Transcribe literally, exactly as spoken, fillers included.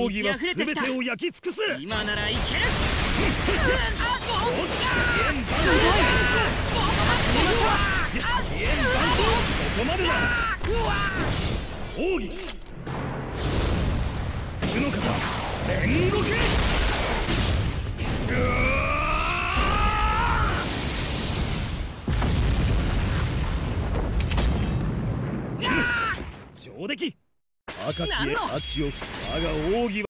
奥義は全てを焼き尽くす。 今ならいける。 そこまでだ。奥義無の方煉獄。上出来赤きへ足を振った我が奥義は